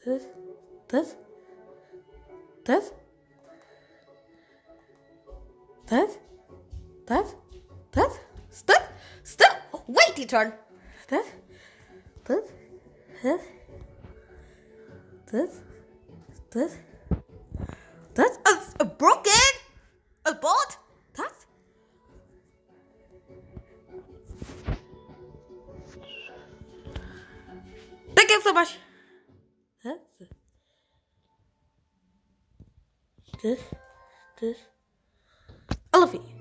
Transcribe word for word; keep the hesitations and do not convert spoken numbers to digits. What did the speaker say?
this, this, this, this, this, this, stop, stop, wait your turn. This, this, this, this, this, this, it's a broken, a bolt, that's. Thank you so much. This, this, this, I love you.